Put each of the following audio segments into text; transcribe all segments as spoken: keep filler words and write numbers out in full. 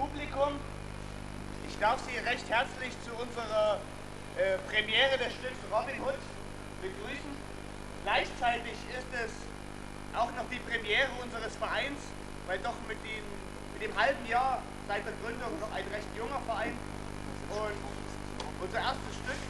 Publikum, ich darf Sie recht herzlich zu unserer äh, Premiere des Stücks Robin Hood begrüßen. Gleichzeitig ist es auch noch die Premiere unseres Vereins, weil doch mit, den, mit dem halben Jahr seit der Gründung noch ein recht junger Verein. Und unser erstes Stück,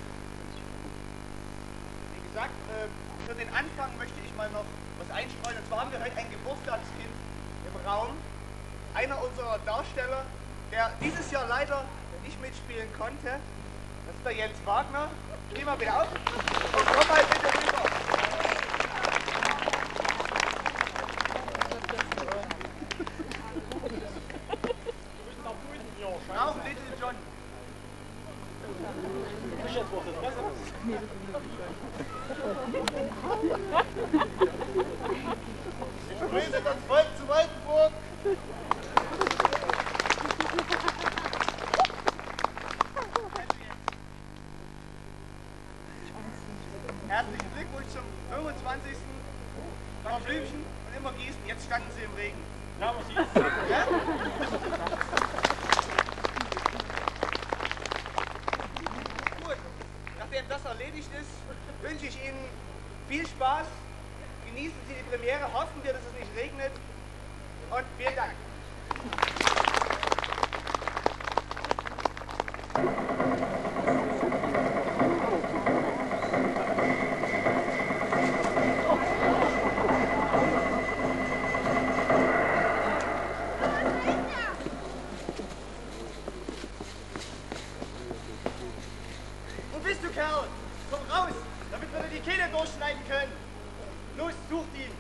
wie gesagt, äh, für den Anfang möchte ich mal noch was einstreuen. Und zwar haben wir heute ein Geburtstagskind im Raum. Einer unserer Darsteller, der dieses Jahr leider nicht mitspielen konnte. Das ist der Jens Wagner. Steh mal wieder auf und komm mal bitte rüber. Auch Little John. Ich grüße das Volk zu Waldenburg. Herzlichen Glückwunsch zum fünfundzwanzigsten Frau Blümchen und immer gießen. Jetzt standen Sie im Regen. Ja, was ist? Ja? Gut, nachdem das erledigt ist, wünsche ich Ihnen viel Spaß. Genießen Sie die Premiere, hoffen wir, dass es nicht regnet. Und vielen Dank. Wo bist du, Kerl? Komm raus, damit wir dir die Kehle durchschneiden können. Los, sucht ihn.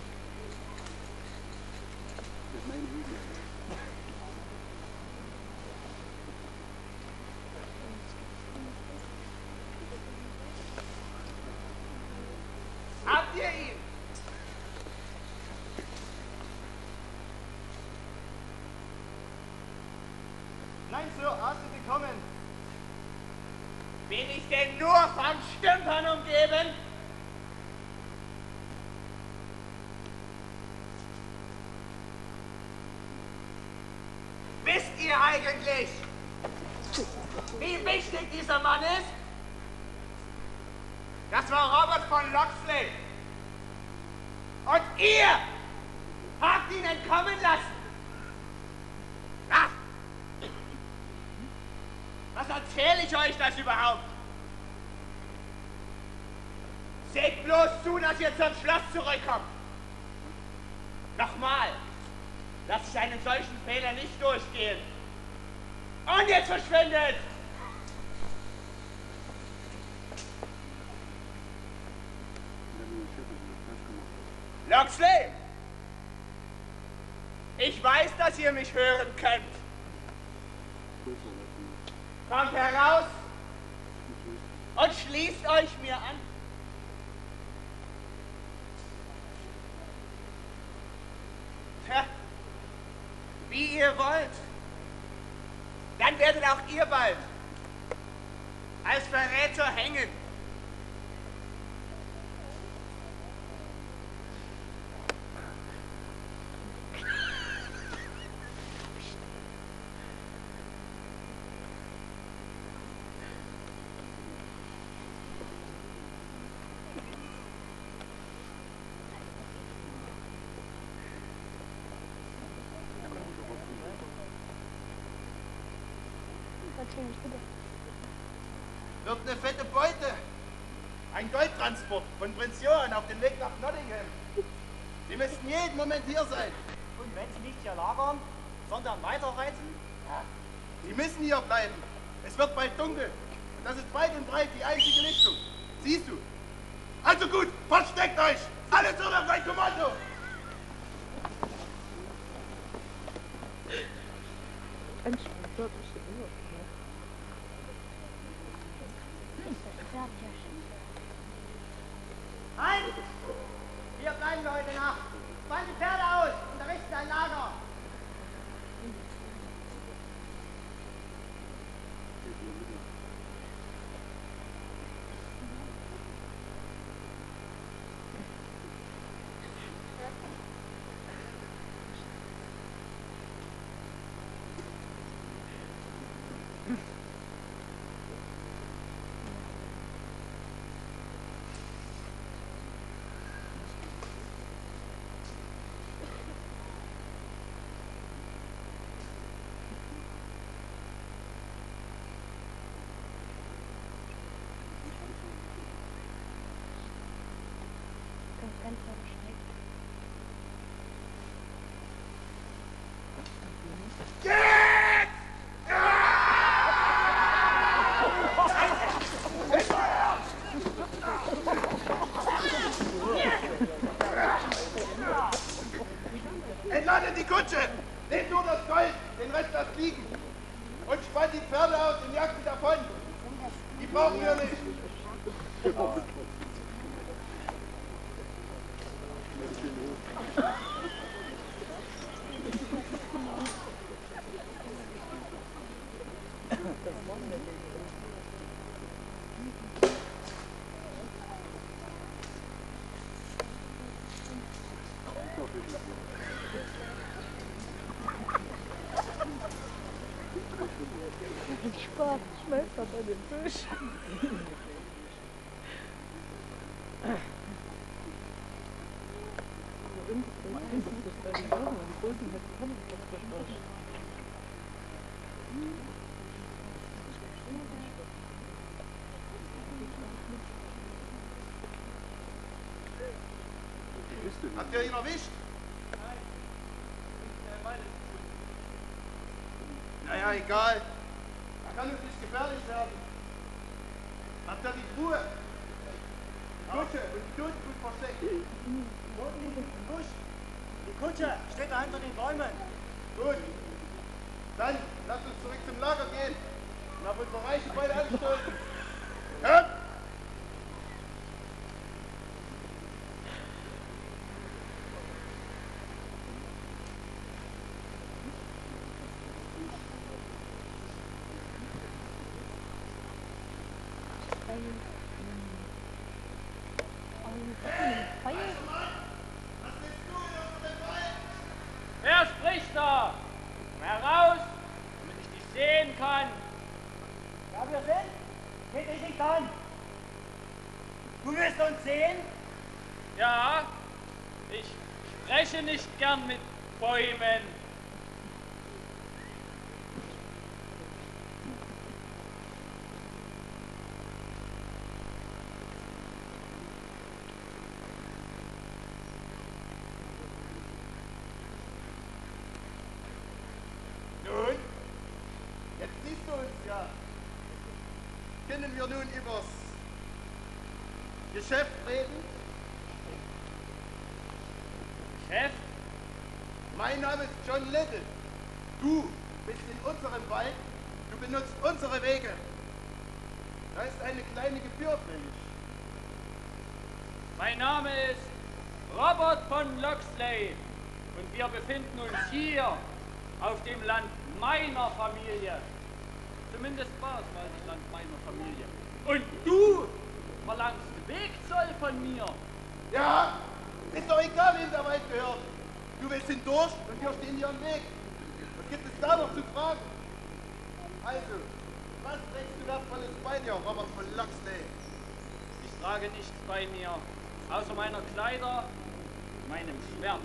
Habt ihr ihn? Nein, Sir, hast du bekommen. Bin ich denn nur von Stümpern umgeben? Wisst ihr eigentlich, wie wichtig dieser Mann ist? Das war Robert von Locksley. Und ihr habt ihn entkommen lassen. Ach, was erzähle ich euch das überhaupt? Seht bloß zu, dass ihr zum Schloss zurückkommt. Nochmal. Lass ich einen solchen Fehler nicht durchgehen. Und jetzt verschwindet! Locksley! Ich weiß, dass ihr mich hören könnt. Kommt heraus und schließt euch mir an. Tja. Wie ihr wollt. Dann werdet auch ihr bald als Verräter hängen. Wird eine fette Beute. Ein Goldtransport von Prinz Johann auf dem Weg nach Nottingham. Sie müssten jeden Moment hier sein. Und wenn Sie nicht hier lagern, sondern weiterreisen? Ja. Sie müssen hier bleiben. Es wird bald dunkel. Und das ist weit und breit die einzige Lichtung. Siehst du? Also gut, versteckt euch! Alle zu auf ein Kommando! Halt! Wir bleiben wir heute Nacht. Spann die Pferde aus und errichten ein Lager. Entladet die Kutsche! Nehmt nur das Gold, den Rest lasst liegen. Und spannt die Pferde aus und jagt sie davon. Die brauchen wir nicht. Spaß schmeckt an dem Fisch. Habt ihr ihn erwischt? Nein. Ich meine es. Naja, egal. Da kann es nicht gefährlich werden. Habt ihr die Truhe? Die Kutsche und die Toten gut versteckt. Busch. Die Kutsche steht da hinter den Bäumen. Gut. Dann lasst uns zurück zum Lager gehen und auf unsere reiche Beute anstoßen. Ja? Wer spricht da? Komm heraus, damit ich dich sehen kann. Ja, wir sind. Geht dich nicht an. Du willst uns sehen? Ja, ich spreche nicht gern mit Bäumen. Nun, jetzt siehst du uns ja. Können wir nun übers Geschäft reden? Chef? Mein Name ist John Little. Du bist in unserem Wald, du benutzt unsere Wege. Da ist eine kleine Gebühr fällig. Mein Name ist Robert von Loxley und wir befinden uns hier auf dem Land meiner Familie. Zumindest war es mal das Land meiner Familie. Und du verlangst Wegzoll von mir. Ja, ist doch egal, wem der Wald gehört. Du willst hindurch und wir stehen dir am Weg. Was gibt es da noch zu fragen? Also, was trägst du wertvolles bei dir, Robert von Loxley? Ich trage nichts bei mir, außer meiner Kleider, meinem Schwert.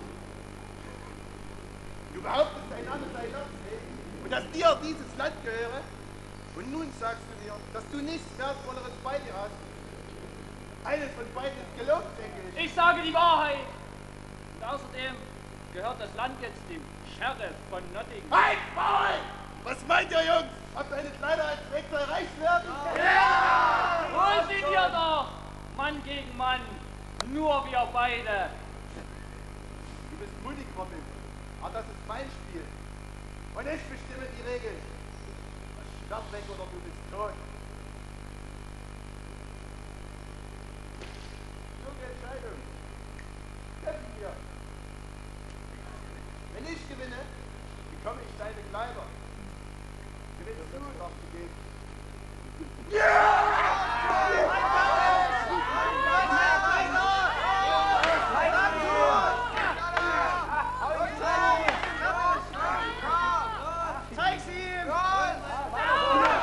Du behauptest, dein Name sei Loxley und dass dir dieses Land gehöre? Und nun sagst du mir, dass du nichts Wertvolleres bei dir hast. Eines von beiden ist gelobt, denke ich. Ich sage die Wahrheit! Und außerdem gehört das Land jetzt dem Sheriff von Nottingham. Halt, Maul! Was meint ihr, Jungs? Habt ihr eine Kleider als Wechsel erreicht werden? Ja! Hol sie dir doch! Mann gegen Mann! Nur wir beide! Du bist mutig, Robin. Aber das ist mein Spiel. Und ich bestimme die Regeln. Das Schwert weg oder du bist tot. Junge Entscheidung. Kämpfen wir. Wenn ich gewinne, bekomme ich deine Kleider. Gewinnst du, darfst du gehen. Zeig's ihm!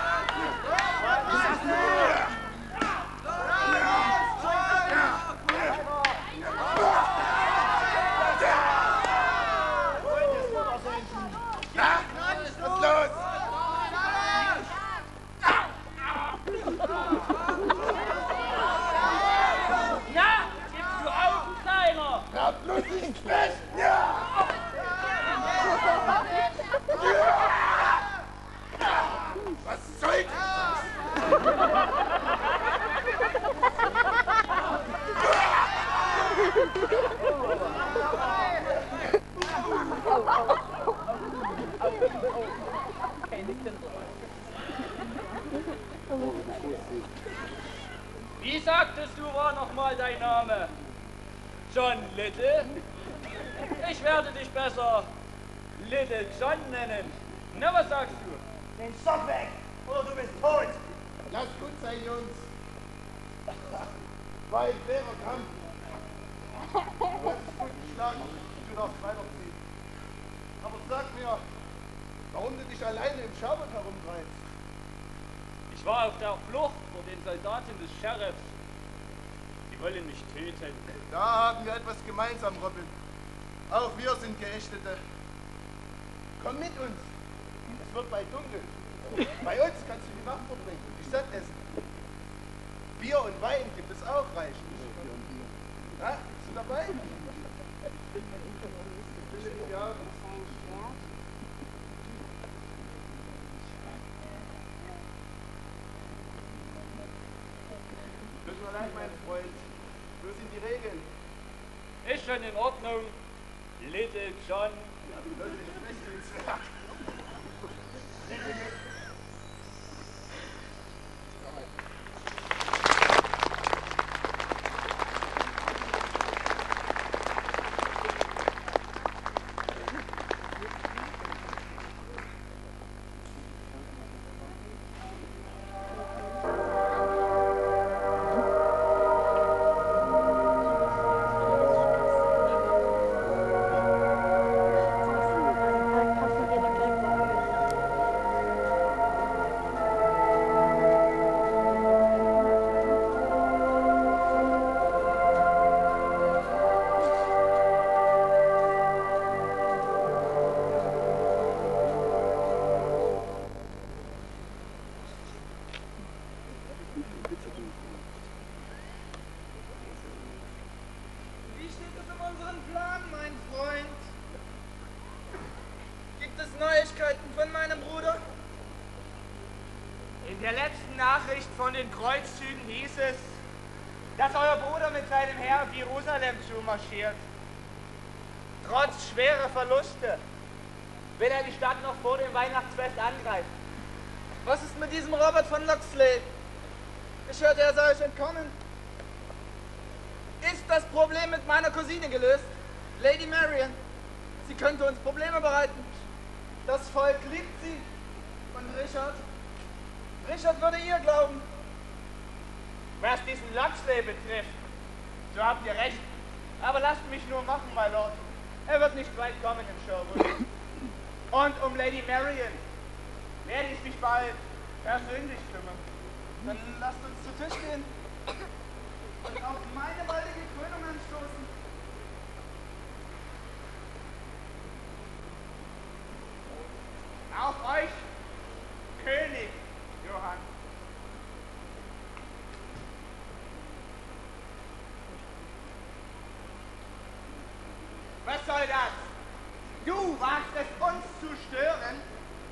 Wie sagtest du, war nochmal dein Name? John Little? Ich werde dich besser Little John nennen. Na, was sagst du? Den Stock weg, oder du bist tot. Lass gut sein, Jungs. War ein schwerer Kampf. Du hast dich gut geschlagen. Du darfst weiterziehen. Aber sag mir, warum du dich alleine im Schaubert herumtreibst. Ich war auf der Flucht vor den Soldaten des Sheriffs. Die wollen mich töten. Da haben wir etwas gemeinsam, Robin. Auch wir sind Geächtete. Komm mit uns. Es wird bald dunkel. Bei uns kannst du die Nacht verbringen und dich satt essen. Bier und Wein gibt es auch reichlich. Ja, bist du dabei? Ja. Tut mir leid, mein Freund. Wo sind die Regeln? Ist schon in Ordnung, Little John. Ja, du sollst dich nicht ins Werk. Wie steht es um unseren Plan, mein Freund? Gibt es Neuigkeiten von meinem Bruder? In der letzten Nachricht von den Kreuzzügen hieß es, dass euer Bruder mit seinem Heer auf Jerusalem zumarschiert. Trotz schwerer Verluste will er die Stadt noch vor dem Weihnachtsfest angreifen. Was ist mit diesem Robert von Locksley? Ich hörte, er sei euch entkommen. Ist das Problem mit meiner Cousine gelöst? Lady Marian. Sie könnte uns Probleme bereiten. Das Volk liebt sie. Und Richard? Richard würde ihr glauben. Was diesen Locksley betrifft, so habt ihr recht. Aber lasst mich nur machen, my Lord. Er wird nicht weit kommen im Sherwood. Und um Lady Marian werde ich mich bald persönlich kümmern. Dann lasst uns zu Tisch gehen und auf meine baldige Krönung anstoßen. Auf euch, König Johann. Was soll das? Du wagst es, uns zu stören?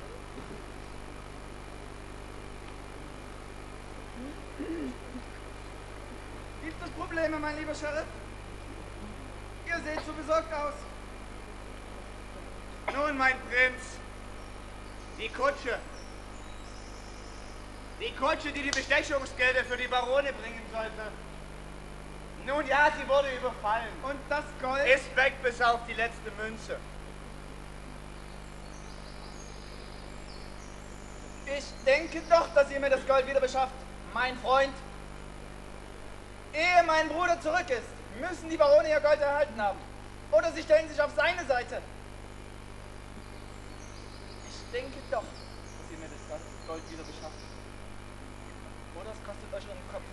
Gibt es Probleme, mein lieber Sheriff? Ihr seht so besorgt aus. Nun, mein Prinz, die Kutsche. Die Kutsche, die die Bestechungsgelder für die Barone bringen sollte. Nun ja, sie wurde überfallen. Und das Gold? Ist weg bis auf die letzte Münze. Ich denke doch, dass ihr mir das Gold wieder beschafft, mein Freund. Ehe mein Bruder zurück ist, müssen die Barone ihr Gold erhalten haben. Oder sie stellen sich auf seine Seite. Ich denke doch, dass ihr mir das Gold wieder beschafft. Oder es kostet euch euren Kopf.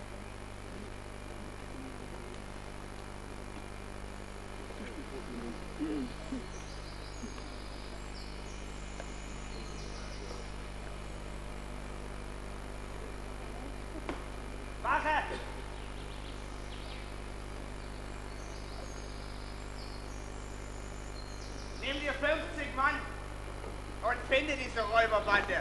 Wache! Nimm dir fünfzig Mann und finde diese Räuberbande.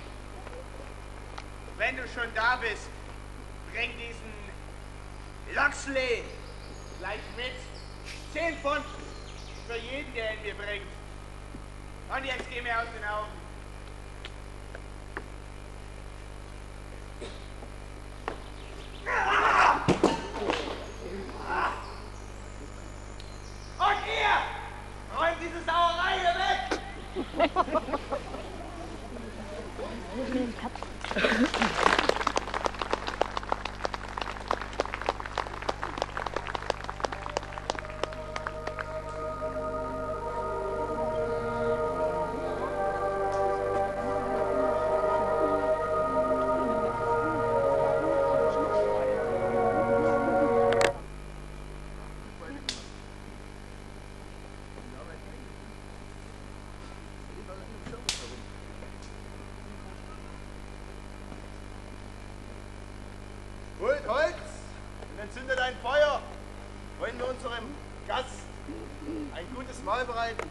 Wenn du schon da bist, bring diesen Locksley gleich mit. Zehn Pfund für jeden, der ihn mir bringt. Und jetzt geh mir aus den Augen. Holt Holz und entzündet ein Feuer. Wollen wir unserem Gast ein gutes Mahl bereiten.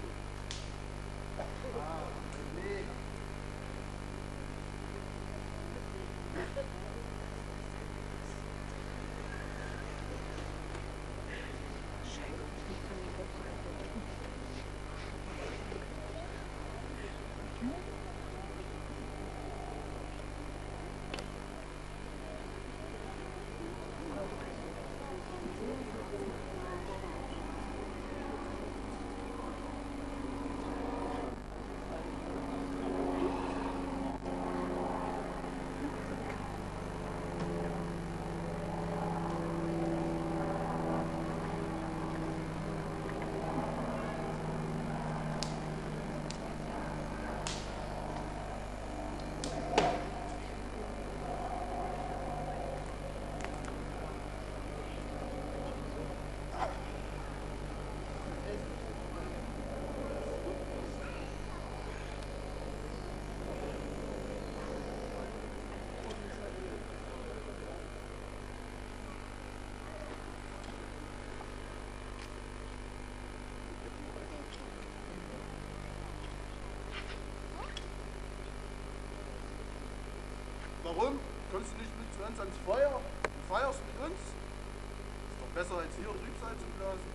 Warum? Kommst du nicht mit zu uns ans Feuer und feierst mit uns? Ist doch besser als hier Trübsal zu blasen.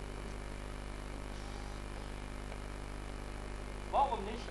Warum nicht?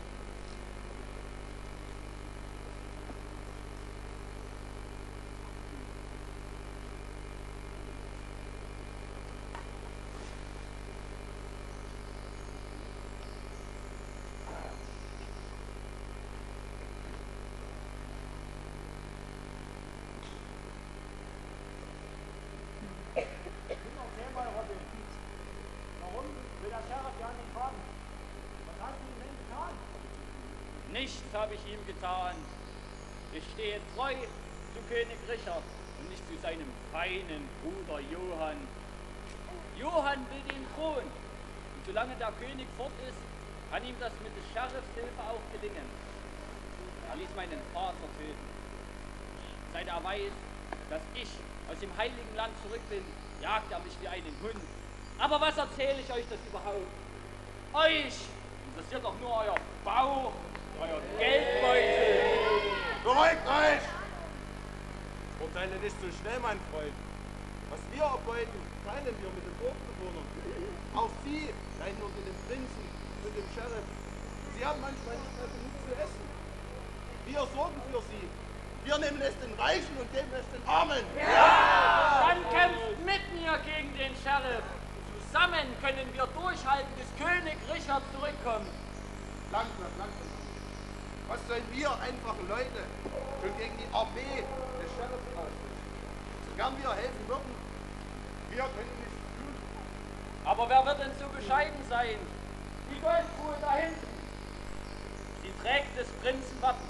Nichts habe ich ihm getan. Ich stehe treu zu König Richard und nicht zu seinem feinen Bruder Johann. Johann will den Thron. Und solange der König fort ist, kann ihm das mit des Sheriffs Hilfe auch gelingen. Er ließ meinen Vater töten. Seit er weiß, dass ich aus dem heiligen Land zurück bin, jagt er mich wie einen Hund. Aber was erzähle ich euch das überhaupt? Euch interessiert doch nur euer Bauch, euer Geldbeutel. Beruhigt euch! Urteile nicht so schnell, mein Freund. Was wir erbeuten, teilen wir mit den Dorfbewohnern. Auch sie leiden unter dem Prinzen und dem Sheriff. Sie haben manchmal nicht mehr genug zu essen. Wir sorgen für sie. Wir nehmen es den Reichen und geben es den Armen. Ja! Dann kämpft mit mir gegen den Sheriff. Zusammen können wir durchhalten, bis König Richard zurückkommt. Langsam, langsam. Was sollen wir einfache Leute schon gegen die Armee des Sheriffs ausrichten? So gern wir helfen würden, wir können nichts tun. Aber wer wird denn so bescheiden sein? Die Goldruhe da hinten. Sie trägt des Prinzen Wappen.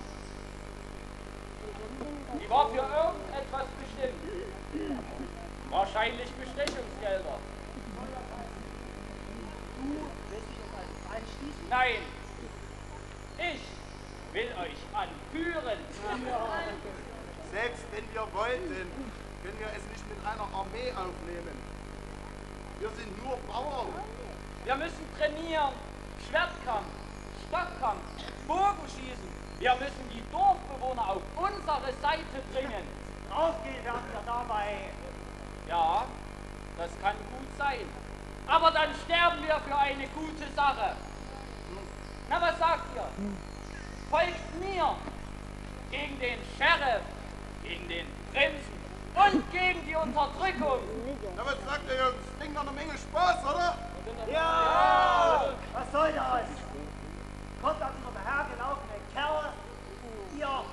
Die war für irgendetwas bestimmt. Wahrscheinlich Bestechungsgelder. Du willst dich uns also einschließen? Nein, ich will euch anführen. Selbst wenn wir wollten, können wir es nicht mit einer Armee aufnehmen. Wir sind nur Bauern. Wir müssen trainieren, Schwertkampf, Stockkampf, Bogenschießen. Wir müssen die Dorfbewohner auf unsere Seite bringen. Draufgehen werden wir dabei. Ja, das kann gut sein. Aber dann sterben wir für eine gute Sache. Na, was sagt ihr? Folgt mir gegen den Sheriff, gegen den Prinzen und gegen die Unterdrückung. Na, was sagt ihr, Jungs? Das klingt noch eine Menge Spaß, oder? Ja! Was soll das? Kommt also noch dahergelaufene Kerl, ihr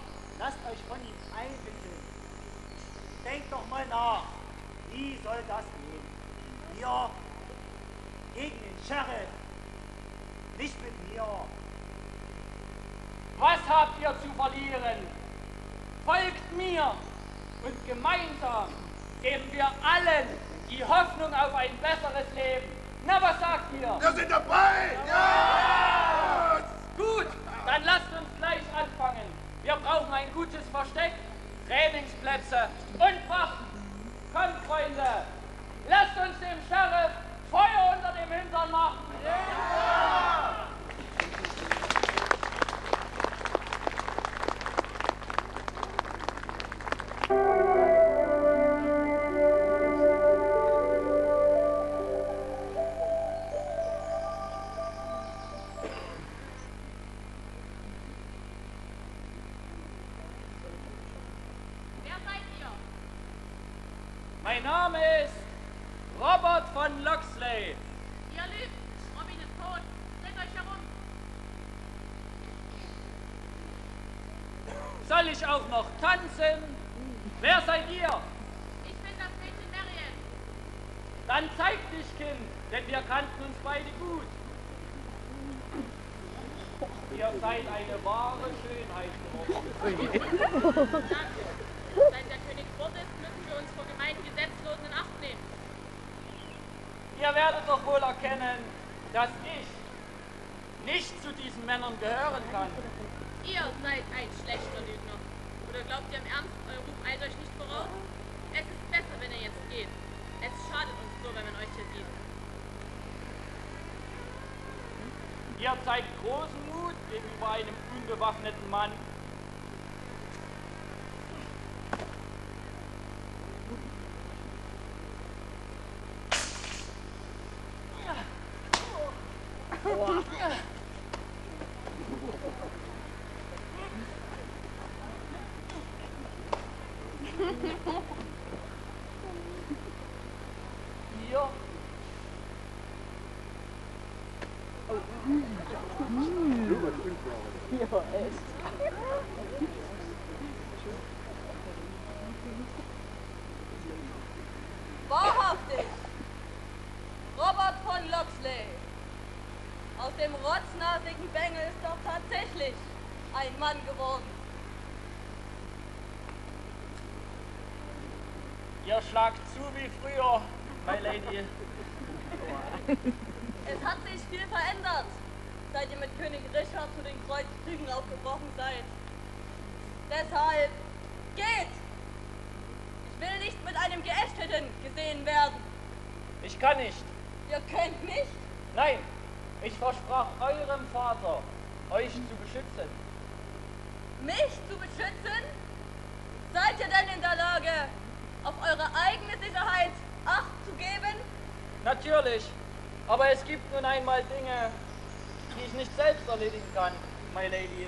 doch mal nach. Wie soll das gehen? Wir gegen den Sheriff. Nicht mit mir. Was habt ihr zu verlieren? Folgt mir und gemeinsam geben wir allen die Hoffnung auf ein besseres Leben. Na, was sagt ihr? Wir sind dabei! Ja! Gut, dann lasst uns gleich anfangen. Wir brauchen ein gutes Versteck, Trainingsplätze und Waffen. Kommt, Freunde, lasst uns dem Sheriff Feuer unter dem Hintern machen. Ja! Mein Name ist Robert von Locksley. Ihr lügt. Robin ist tot. Dreht euch herum. Soll ich auch noch tanzen? Wer seid ihr? Ich bin das Mädchen Marian. Dann zeig dich, Kind, denn wir kannten uns beide gut. Ihr seid eine wahre Schönheit geworden. Danke. Seit der König fort ist, müssen wir uns vor gemeinen Gesetzlosen in Acht nehmen. Ihr werdet doch wohl erkennen, dass ich nicht zu diesen Männern gehören kann. Ihr seid ein schlechter Lügner. Oder glaubt ihr im Ernst, euer Ruf eilt euch nicht voraus? Es ist besser, wenn ihr jetzt geht. Es schadet uns nur, wenn man euch hier sieht. Ihr zeigt großen Mut gegenüber einem unbewaffneten Mann. Hier. Ja, echt. Wahrhaftig! Robert von Locksley. Aus dem rotznasigen Bengel ist doch tatsächlich ein Mann geworden. Ihr schlagt zu wie früher, my lady. Es hat sich viel verändert, seit ihr mit König Richard zu den Kreuzzügen aufgebrochen seid. Deshalb geht! Ich will nicht mit einem Geächteten gesehen werden. Ich kann nicht. Ihr könnt nicht? Nein, ich versprach eurem Vater, euch zu beschützen. Mich zu beschützen? Seid ihr denn in der Lage, auf eure eigene Sicherheit Acht zu geben? Natürlich, aber es gibt nun einmal Dinge, die ich nicht selbst erledigen kann, my lady.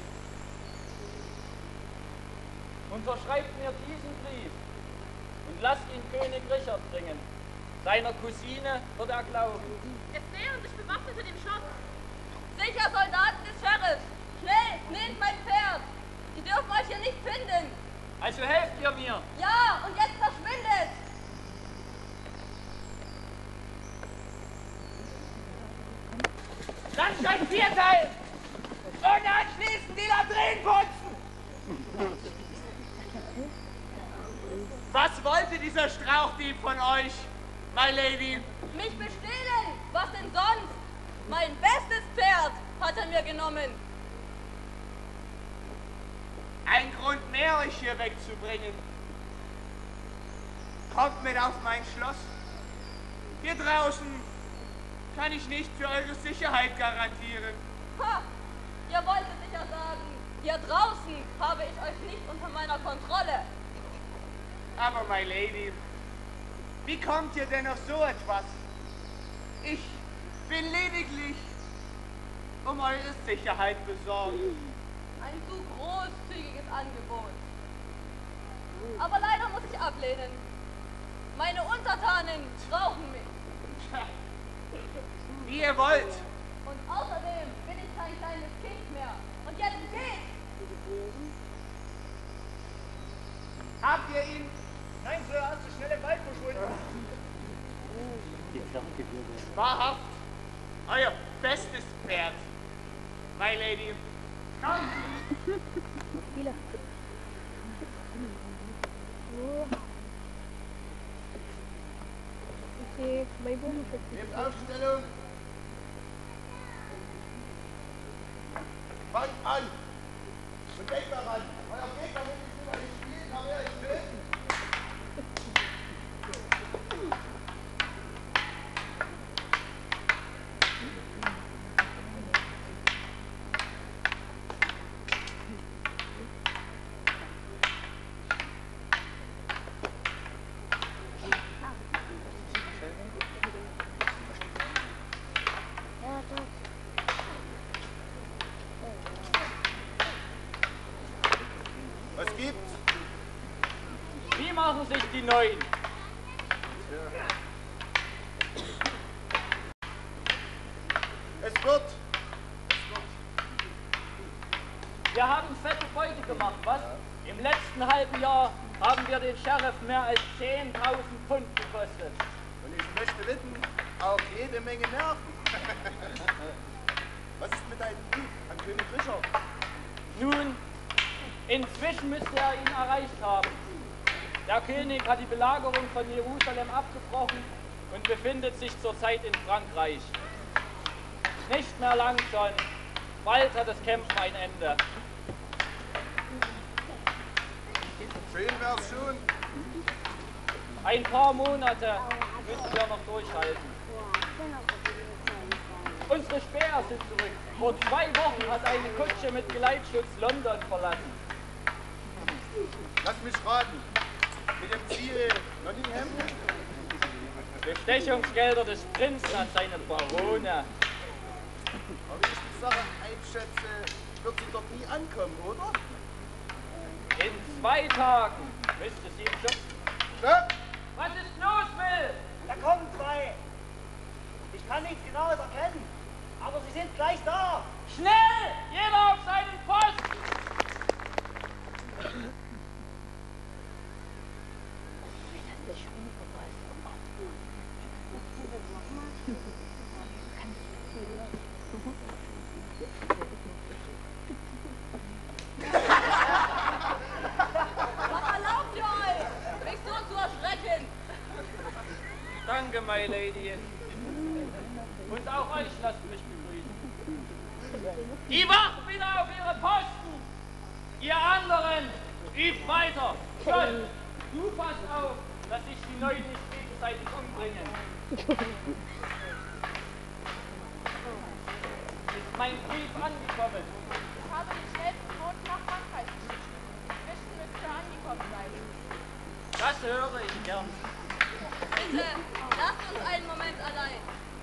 Unterschreibt mir diesen Brief und lasst ihn König Richard bringen. Seiner Cousine wird er glauben. Es nähern sich Bewaffnete dem Schloss. Sicher, Soldaten des Sheriffs! Schnell, nehmt mein Pferd! Sie dürfen euch hier nicht finden! Also helft ihr mir! Ja, und jetzt verschwindet! Lasst euch vierteilen! Und anschließend die Latrinen putzen! Was wollte dieser Strauchdieb von euch, my lady? Mich bestehlen! Was denn sonst? Mein bestes Pferd hat er mir genommen. Ein Grund mehr, euch hier wegzubringen. Kommt mit auf mein Schloss. Hier draußen kann ich nicht für eure Sicherheit garantieren. Ha! Ihr wolltet sicher sagen, hier draußen habe ich euch nicht unter meiner Kontrolle. Aber, my lady, wie kommt ihr denn auf so etwas? Ich bin lediglich um eure Sicherheit besorgt. Ein zu großzügiges Angebot. Aber leider muss ich ablehnen. Meine Untertanen brauchen mich. Wie ihr wollt. Und außerdem bin ich kein kleines Kind mehr. Und jetzt geht! Habt ihr ihn Nein, Sir, hast du schnell im Wald verschwunden. Wahrhaft, euer bestes Pferd, my lady. Komm! Viele. So. Okay, mein Boden schützt. Nehmt Aufstellung. Fangt an. Und denkt daran, euer Gegner wird nicht über das Spiel, kann er euch töten. Was gibt's? Wie machen sich die Neuen? Es wird. Wir haben fette Beute gemacht, was? Im letzten halben Jahr haben wir den Sheriff mehr als zehntausend Pfund gekostet. Und ich möchte wetten, auch jede Menge Nerven. Was ist mit deinem Brief an König Richard? Nun, inzwischen müsste er ihn erreicht haben. Der König hat die Belagerung von Jerusalem abgebrochen und befindet sich zurzeit in Frankreich. Nicht mehr lang schon, bald hat das Kämpfen ein Ende. Schön wär's schon. Ein paar Monate müssen wir noch durchhalten. Unsere Späher sind zurück. Vor zwei Wochen hat eine Kutsche mit Geleitschutz London verlassen. Lass mich raten. Mit dem Ziel Nottingham? Bestechungsgelder des Prinzen an seine Barone. Aber wie ich die Sache einschätze, wird sie dort nie ankommen, oder? In zwei Tagen müsste sie im Schutz. Stopp! Was ist los, Will? Da kommen zwei. Ich kann nichts Genaues erkennen, aber sie sind gleich da. Schnell! Jeder auf seinen Post! Was erlaubt ihr euch, mich so zu erschrecken? Danke, my lady. Und auch euch lasst mich begrüßen. Die wacht wieder auf ihre Posten! Ihr anderen, übt weiter! Schön! Du passt auf, dass sich die Neuen nicht gegenseitig umbringen. Ist mein Brief angekommen? Ich habe die schnellsten Boten nach Frankreich geschickt. Inzwischen müsste er angekommen sein. Das höre ich gern. Bitte, lasst uns einen Moment allein.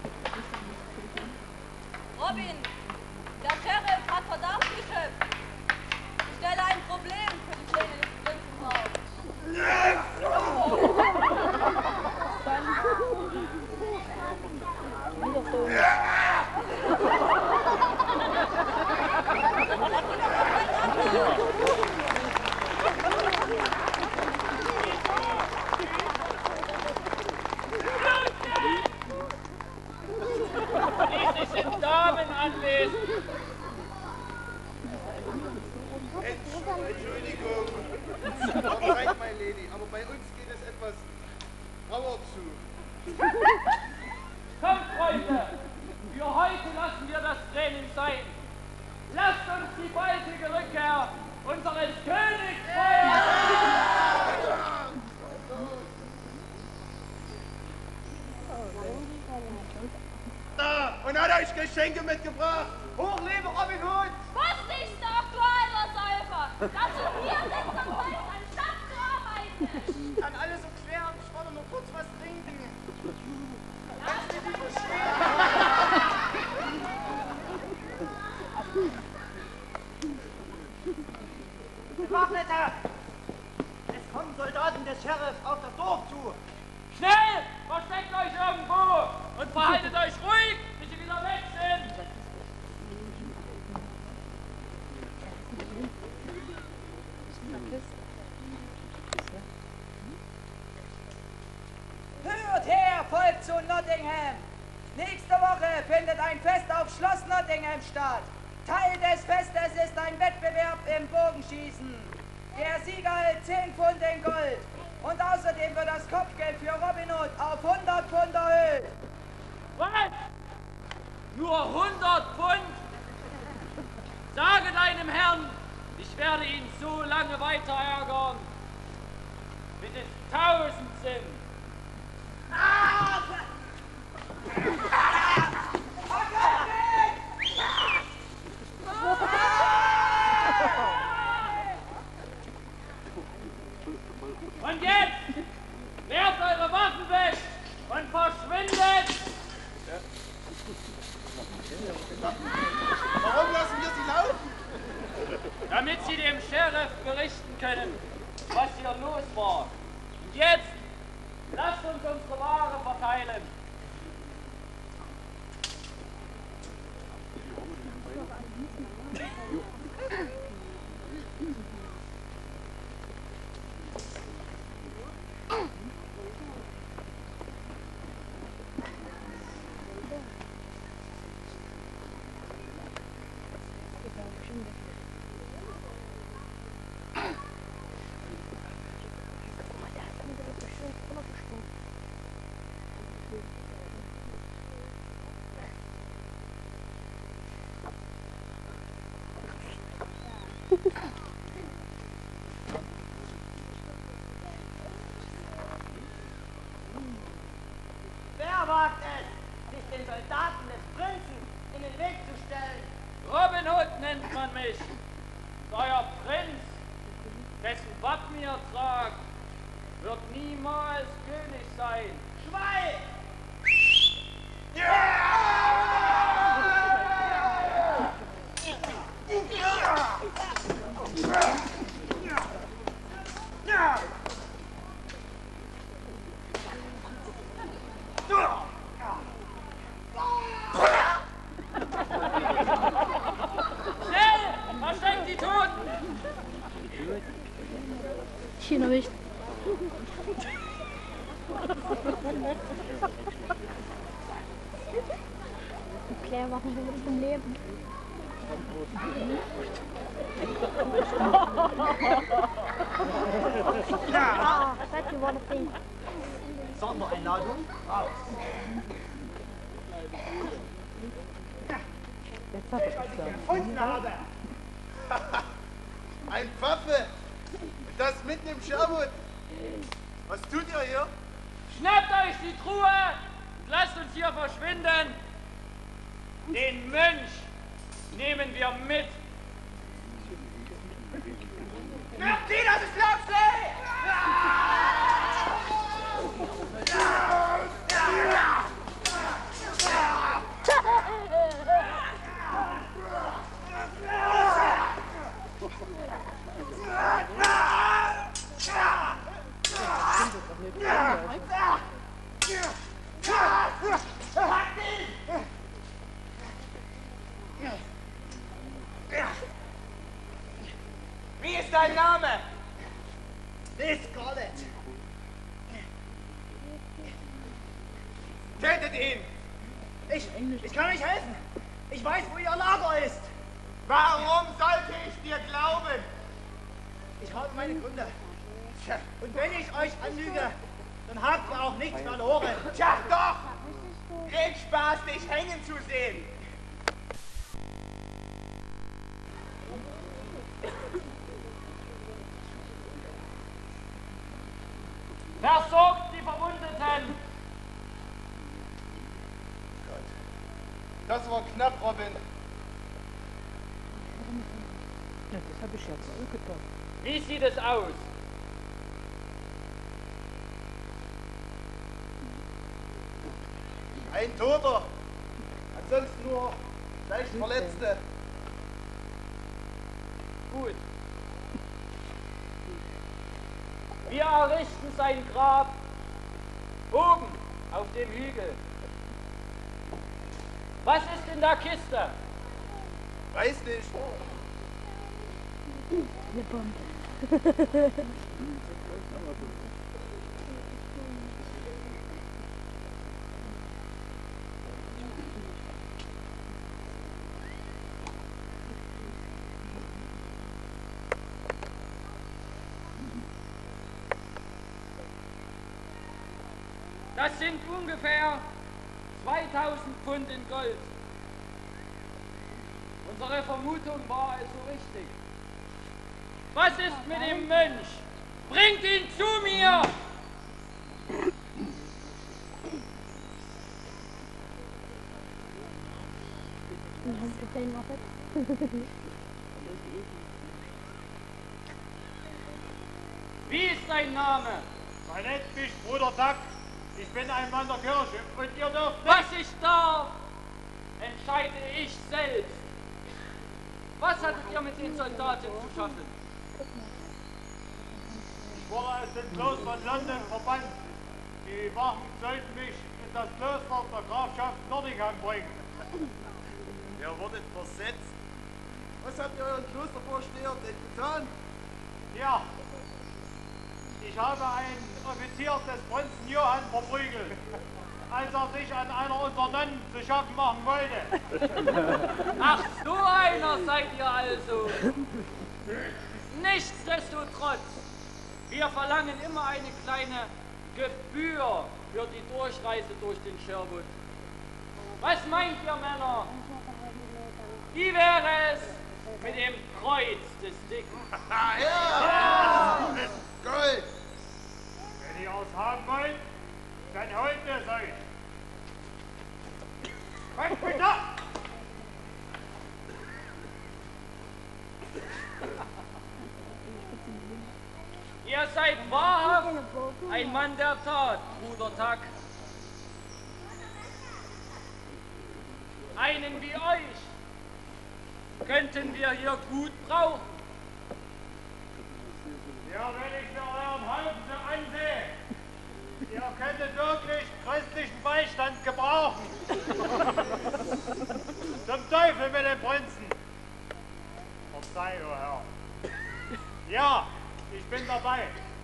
Robin, der Sheriff hat Verdacht geschöpft. Ich stelle ein Problem für die Pläne des Prinzen auf. Schließlich sind Damen anwesend. Entschuldigung. Verzeiht, my lady, aber bei uns geht es etwas rauer zu. Kommt, Freunde! Für heute lassen wir das Training sein. Lasst uns die baldige Rückkehr unseres Königs feiern! Da, und hat euch Geschenke mitgebracht. Hochlebe Robin Hood! Was nicht doch, du alter Säufer! Dass du hier sitzt und weißt, anstatt zu arbeiten! Kann alles so klären, ich wollte nur kurz was trinken. Lass mich nicht Bewaffneter! Es kommen Soldaten des Sheriffs auf das Dorf zu. Schnell! Versteckt euch irgendwo! Und verhaltet euch ruhig, bis sie wieder weg sind! Volk zu Nottingham. Nächste Woche findet ein Fest auf Schloss Nottingham statt. Teil des Festes ist ein Wettbewerb im Bogenschießen. Der Sieger hält zehn Pfund in Gold. Und außerdem wird das Kopfgeld für Robin Hood auf hundert Pfund erhöht. Was? Nur hundert Pfund? Sage deinem Herrn, ich werde ihn so lange weiter ärgern, bis es tausend sind. Ah! Und jetzt werft eure Waffen weg und verschwindet! Warum lassen wir sie laufen? Damit sie dem Sheriff berichten können, was hier los war. Und jetzt lasst uns unsere Ware verteilen. Wer wagt es, sich den Soldaten des Prinzen in den Weg zu stellen? Robin Hood nennt man mich. Euer Prinz, dessen Wappen ihr tragt, wird niemals König sein. Schweig! Schnell! Versteckt die Toten! China nicht. Claire machen wir mit dem Leben. Ah, that's what I think. Sondereinladung raus. Jetzt Ich euch gefunden habe. Ein Pfaffe! Das mitten im Sherwood! Was tut ihr hier? Schnappt euch die Truhe und lasst uns hier verschwinden. Den Mönch nehmen wir mit. Merkt sie, das ist Locksley! Wie ist dein Name? Liz Scarlett. Tötet ihn! Ich, ich kann euch helfen. Ich weiß, wo ihr Lager ist. Warum sollte ich dir glauben? Ich habe meine Gründe. Und wenn ich euch anlüge, dann habt ihr auch nichts verloren. Tja, doch! Krieg Spaß, dich hängen zu sehen. Versorgt die Verwundeten! Das war knapp, Robin. Ja, das habe ich jetzt auch gedacht. Wie sieht es aus? Ein Toter. Ansonsten nur leicht Verletzte. Gut. Wir errichten sein Grab oben auf dem Hügel. Was ist in der Kiste? Weiß nicht. Eine Bombe. Das sind ungefähr zweitausend Pfund in Gold. Unsere Vermutung war also richtig. Was ist mit dem Mönch? Bringt ihn zu mir! Wie ist dein Name? Man nennt mich Bruder Tack. Ich bin ein Mann der Kirche und ihr dürft nicht... Was ich darf, entscheide ich selbst. Was hattet ihr mit den Soldaten zu schaffen? Ich wurde aus dem Kloster London verbannt. Die Wachen sollten mich in das Kloster der Grafschaft Nottingham bringen. Ihr wurdet versetzt. Was habt ihr euren Klostervorsteher denn getan? Ja, ich habe einen Offizier des Prinzen Johann verprügelt, als er sich an einer unserer Nonnen zu schaffen machen wollte. Ach, so einer seid ihr also. Nichtsdestotrotz, wir verlangen immer eine kleine Gebühr für die Durchreise durch den Sherwood. Was meint ihr, Männer? Wie wäre es mit dem Kreuz des Dicken? Ja! Gold! Wenn ihr es haben wollt, dann holt es euch. Kommt mit da! Ihr seid wahrhaft ein Mann der Tat, Bruder Tack. Einen wie euch könnten wir hier gut brauchen. Ja, wenn ich mir euren Haufen so ansehe, ihr könntet wirklich christlichen Beistand gebrauchen. Zum Teufel mit dem Prinzen. Verzeih, o Herr. Ja, ich bin dabei.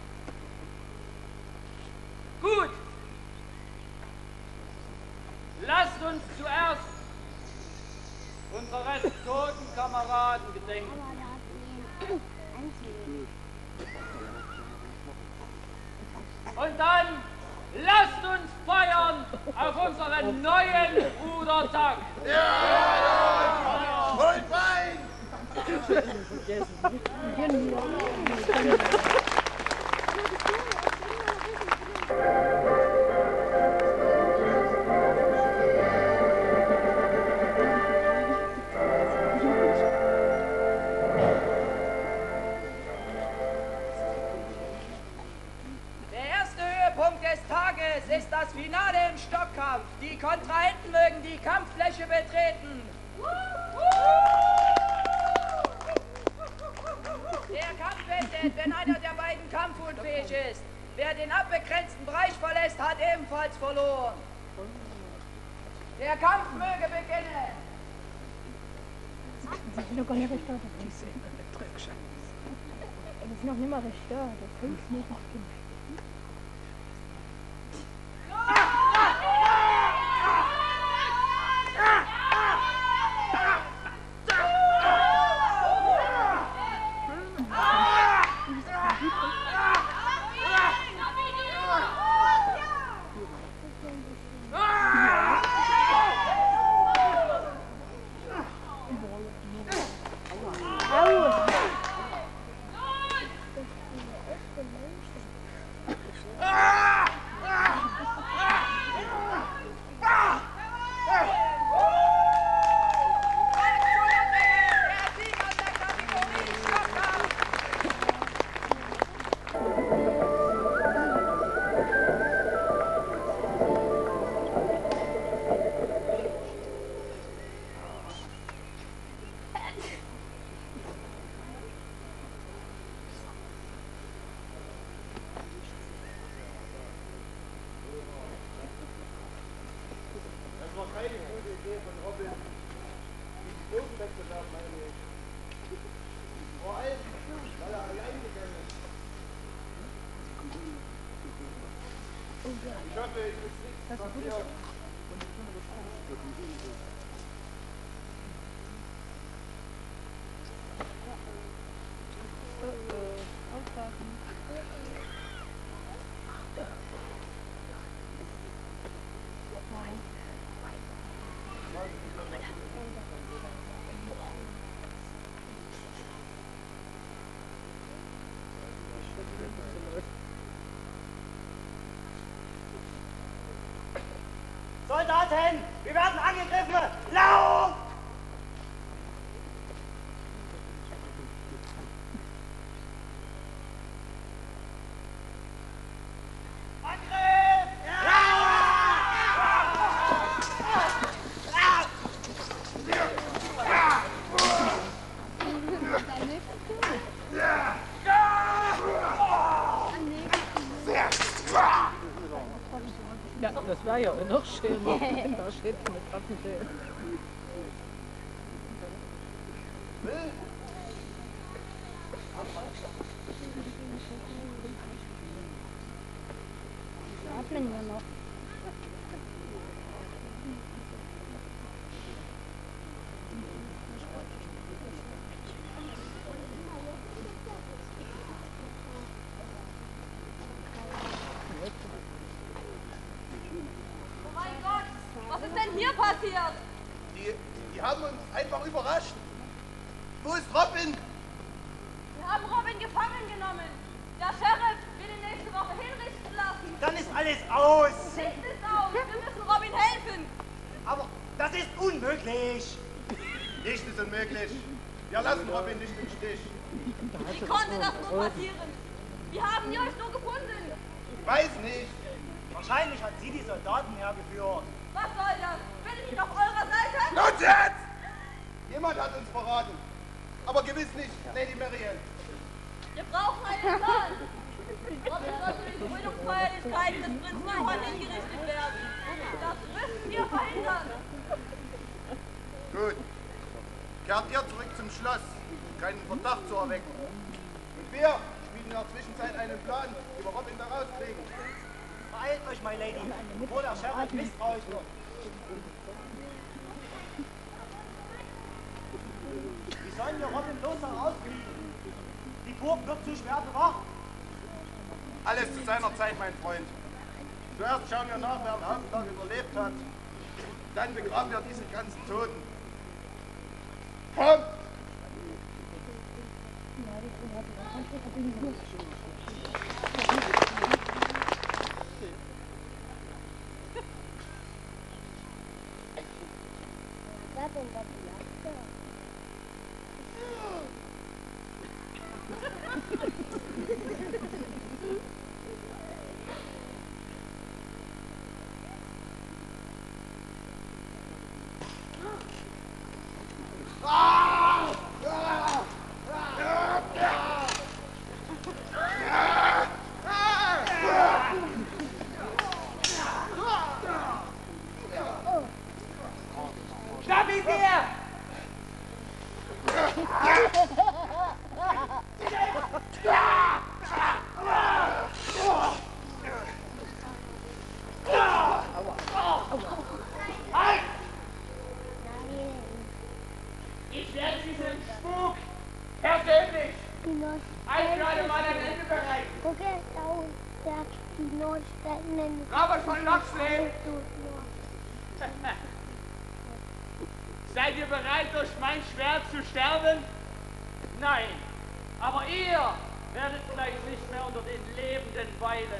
Gut. Lasst uns zuerst unserer toten Kameraden gedenken. Und dann lasst uns feiern auf unseren neuen Brudertag. Ja! Ja! Holt Wein! Ist das Finale im Stockkampf. Die Kontrahenten mögen die Kampffläche betreten. Der Kampf endet, wenn einer der beiden kampfunfähig ist. Wer den abbegrenzten Bereich verlässt, hat ebenfalls verloren. Der Kampf möge beginnen. Das ist noch gar nicht recht. Das ist noch nicht mal recht. Das hilft nicht. Ich hoffe, ich muss nichts passieren. Soldaten, wir werden angegriffen! Lauf! Angriff! Ja, das war ja noch schöner. Da steht mit Waffenschild. Atmen wir noch. Hier passiert? Die, die haben uns einfach überrascht. Wo ist Robin? Wir haben Robin gefangen genommen. Der Sheriff will ihn nächste Woche hinrichten lassen. Dann ist alles aus. Nichts ist aus. Wir müssen Robin helfen. Aber das ist unmöglich. Nichts ist unmöglich. Wir lassen Robin nicht im Stich. Wie konnte das nur passieren? Wie haben die euch nur gefunden? Ich weiß nicht. Wahrscheinlich hat sie die Soldaten hergeführt. Was soll das? Bin ich nicht auf eurer Seite? Los jetzt! Jemand hat uns verraten. Aber gewiss nicht Lady Marian. Wir brauchen einen Plan. Robin soll für die Krönungsfeierlichkeiten des Prinzen Johann hingerichtet werden. Das müssen wir verhindern. Gut. Kehrt ihr zurück zum Schloss, um keinen Verdacht zu erwecken. Und wir schmieden in der Zwischenzeit einen Plan, wie wir Robin da rauskriegen. Beeilt euch, my Lady, bevor der Sheriff misstrauisch wird. Wie sollen wir Robin bloß herauskriegen? Die Burg wird zu schwer bewacht. Alles zu seiner Zeit, mein Freund. Zuerst schauen wir nach, wer am Haupttag überlebt hat. Dann begraben wir diese ganzen Toten. Komm! Schnapp ihn dir! Ich werde diesen Spuk persönlich ein für alle Mal ein Ende bereiten. Robert von Locksley! Seid ihr bereit, durch mein Schwert zu sterben? Nein. Aber ihr werdet gleich nicht mehr unter den Lebenden weilen.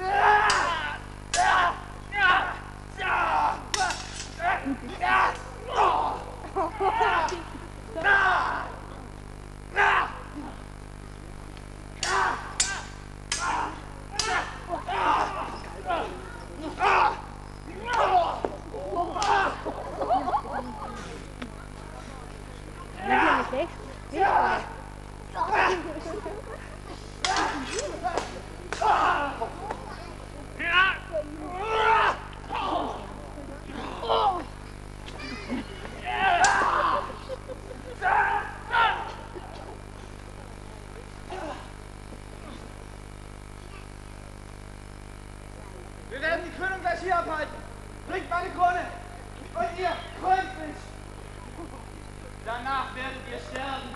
Wir werden die Krönung gleich hier abhalten. Bringt meine Krone. Und ihr, krönt mich. Danach werdet ihr sterben.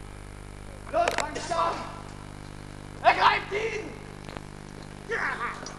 Los, fangt an. Ergreift ihn! Ja!